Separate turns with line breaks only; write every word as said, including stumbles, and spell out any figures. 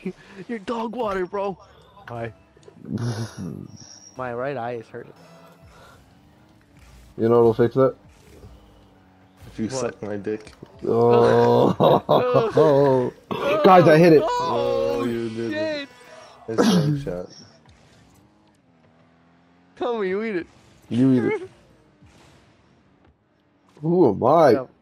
You're dog water, bro. Why? My right eye is hurting.
You know what'll fix that?
If you
What?
suck my dick.
Oh, guys, I hit it.
Oh, you did
shit.
it. It's a shot.
Tell me you eat it.
You eat it. Who am I?
Yeah.